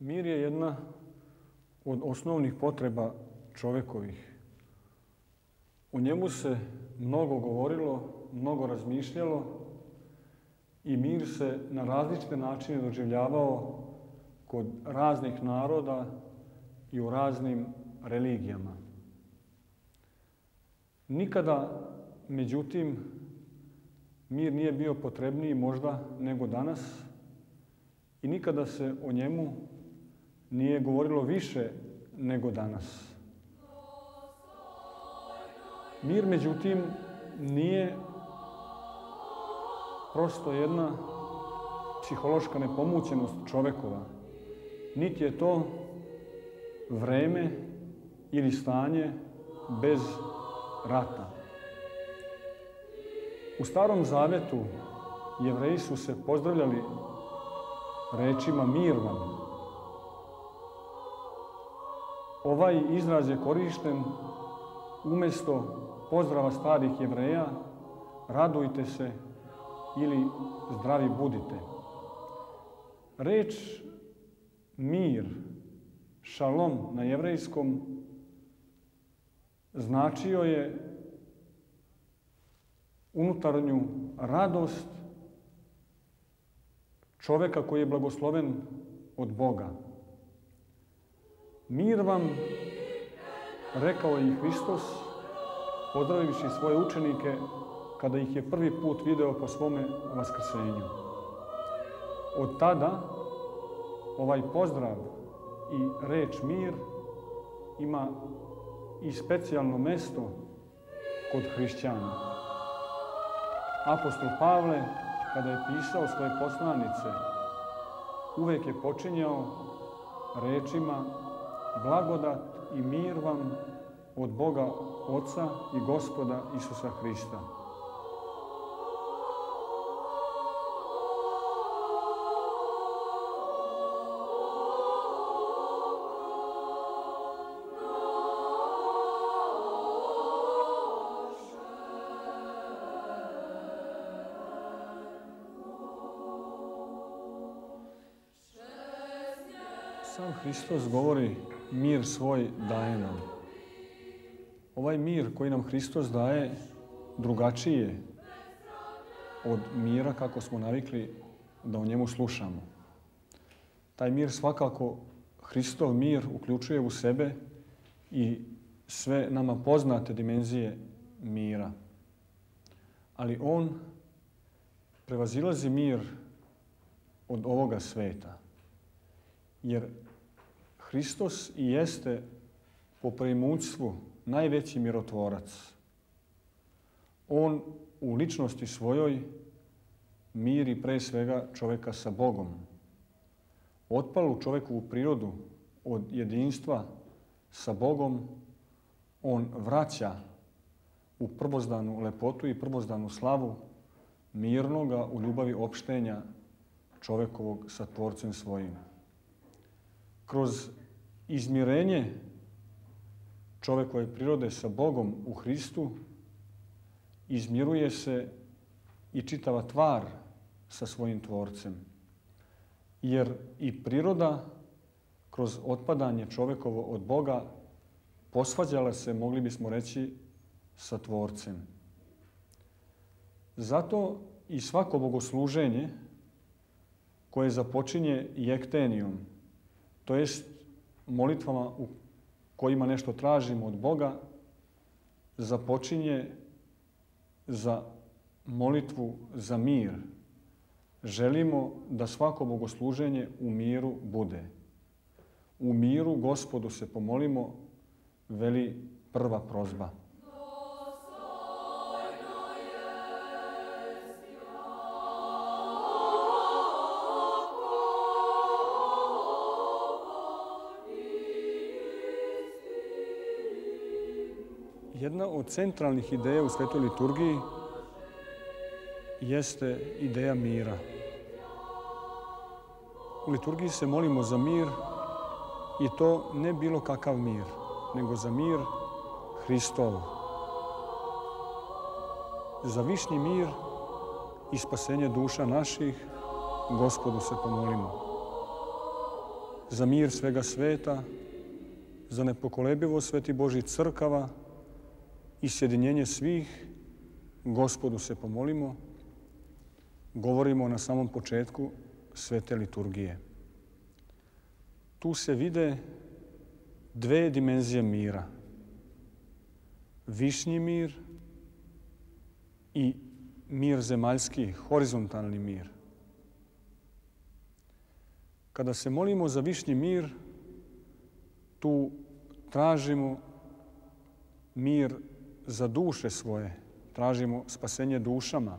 Mir je jedna od osnovnih potreba čovekovih. O njemu se mnogo govorilo, mnogo razmišljalo i mir se na različite načine doživljavao kod raznih naroda i u raznim religijama. Nikada, međutim, mir nije bio potrebniji možda nego danas i nikada se o njemu nije govorilo više nego danas. Mir, međutim, nije prosto jedna psihološka nepomućenost čovekova, niti je to vreme ili stanje bez rata. U Starom Zavetu Jevreji su se pozdravljali rečima mir vam. Ovaj izraz je korišten umjesto pozdrava starih Jevreja radujte se ili zdravi budite. Reč mir, šalom na jevrejskom, značio je unutarnju radost čoveka koji je blagosloven od Boga. Mir vam, rekao je i Hristos, pozdravivši svoje učenike kada ih je prvi put video po svome vaskrsenju. Od tada ovaj pozdrav i reč mir ima i specijalno mesto kod hrišćana. Apostol Pavle, kada je pisao svoje poslanice, uvek je počinjao rečima blagodat i mir vam od Boga Oca i Gospoda Isusa Hrista. Sam Hristos govori mir svoj daje nam. Ovaj mir koji nam Hristos daje drugačiji je od mira kako smo navikli da o njemu slušamo. Taj mir svakako, Hristov mir, uključuje u sebe i sve nama poznate dimenzije mira. Ali on prevazilazi mir od ovoga sveta. Jer Hristos i jeste po preimućstvu najveći mirotvorac. On u ličnosti svojoj miri pre svega čoveka sa Bogom. Otpalu čovekovu prirodu od jedinstva sa Bogom, on vraća u prvozdanu lepotu i prvozdanu slavu mirnoga u ljubavi opštenja čovekovog sa Tvorcem svojim. Kroz izmirenje čovekove prirode sa Bogom u Hristu izmiruje se i čitava tvar sa svojim Tvorcem. Jer i priroda kroz otpadanje čovekovo od Boga posvađala se, mogli bismo reći, sa Tvorcem. Zato i svako bogosluženje koje započinje jektenijom, to jest molitvama u kojima nešto tražimo od Boga, započinje za molitvu za mir. Želimo da svako bogosluženje u miru bude. U miru Gospodu se pomolimo, veli prva prozba. Jedna od centralnih ideja u Svetoj liturgiji jeste ideja mira. U liturgiji se molimo za mir i to ne bilo kakav mir, nego za mir Hristov. Za višnji mir i spasenje duša naših, Gospodu se pomolimo. za mir svega sveta, za nepokolebivost Svetih Božjih crkava i sjedinjenje svih, Gospodu se pomolimo, govorimo na samom početku svete liturgije. Tu se vide dve dimenzije mira. Višnji mir i mir zemaljski, horizontalni mir. Kada se molimo za višnji mir, tu tražimo mir za duše svoje, tražimo spasenje dušama.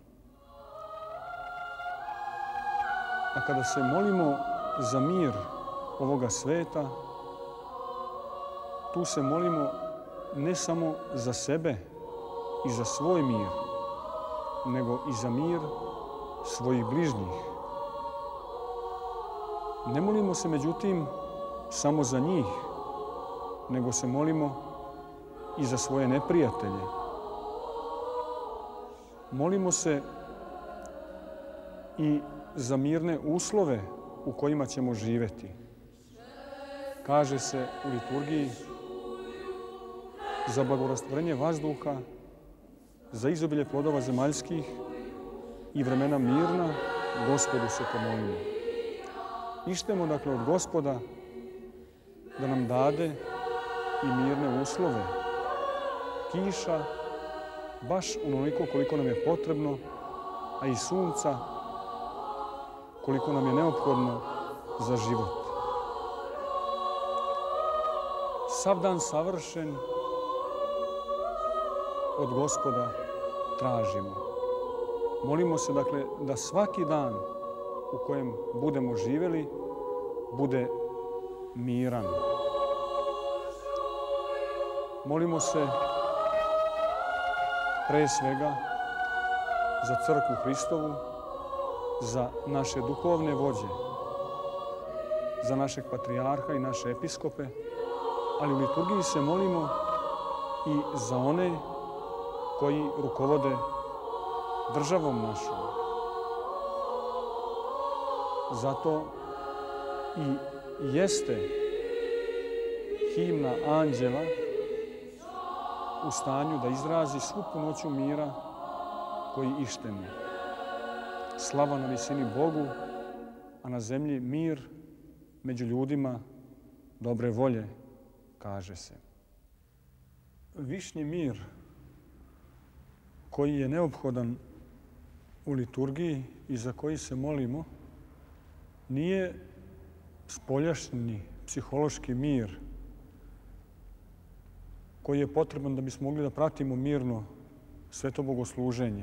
A kada se molimo za mir ovoga sveta, tu se molimo ne samo za sebe i za svoj mir, nego i za mir svojih bližnjih. Ne molimo se, međutim, samo za njih, nego se molimo i za svoje neprijatelje. Molimo se i za mirne uslove u kojima ćemo živjeti. Kaže se u liturgiji za blagorastvorenje vazduha, za izobilje plodova zemaljskih i vremena mirna, Gospodu se pomolimo. Ištemo dakle od Gospoda da nam dade i mirne uslove. Kiša, baš onoliko koliko nam je potrebno, a i sunca koliko nam je neophodno za život. Sav dan savršen od Gospoda tražimo. Molimo se dakle da svaki dan u kojem budemo živjeli bude miran. Molimo se pre svega za Crkvu Hristovu, za naše duhovne vođe, za našeg patrijarha i naše episkope, ali u liturgiji se molimo i za one koji rukovode državom našom. Zato i jeste himna anđela u stanju da izrazi svu punoću mira koji ištemo. Slava na visini Bogu, a na zemlji mir među ljudima dobre volje, kaže se. Višnji mir koji je neophodan u liturgiji i za koji se molimo nije spoljašnji psihološki mir koji je potreban da bismo mogli da pratimo mirno sveto bogosluženje.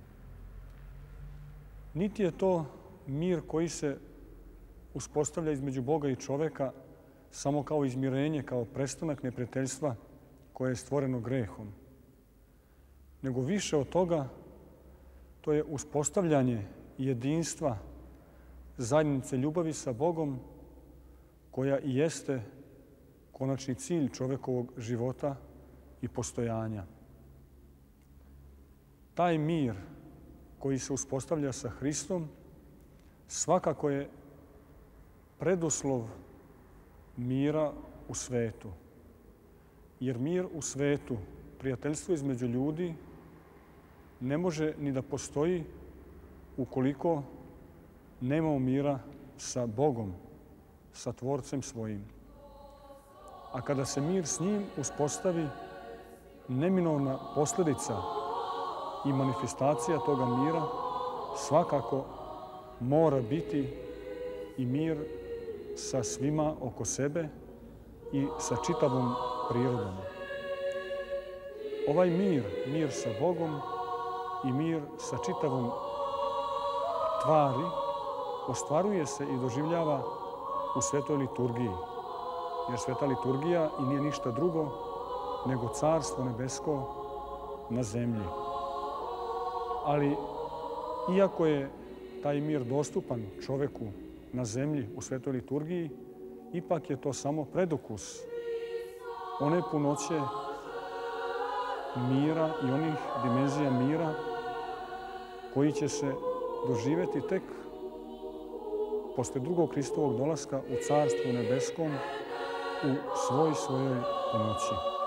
Niti je to mir koji se uspostavlja između Boga i čoveka samo kao izmirenje, kao prestanak neprijateljstva koje je stvoreno grehom. Nego više od toga, to je uspostavljanje jedinstva zajednice ljubavi sa Bogom, koja i jeste konačni cilj čovekovog života i postojanja. Taj mir koji se uspostavlja sa Hristom svakako je preduslov mira u svetu. Jer mir u svetu, prijateljstvo između ljudi, ne može ni da postoji ukoliko nemamo mira sa Bogom, sa Tvorcem svojim. A kada se mir s njim uspostavi, neminovna posljedica i manifestacija toga mira svakako mora biti i mir sa svima oko sebe i sa čitavom prirodom. Ovaj mir, mir sa Bogom i mir sa čitavom tvari, ostvaruje se i doživljava u svetoj liturgiji. Jer sveta liturgija i nije ništa drugo nego Carstvo nebesko na zemlji. Ali, iako je taj mir dostupan čoveku na zemlji u svetoj liturgiji, ipak je to samo predokus one punoće mira i onih dimenzija mira koji će se doživjeti tek posle drugog Hristovog dolaska u Carstvu nebeskom u svojoj punoći.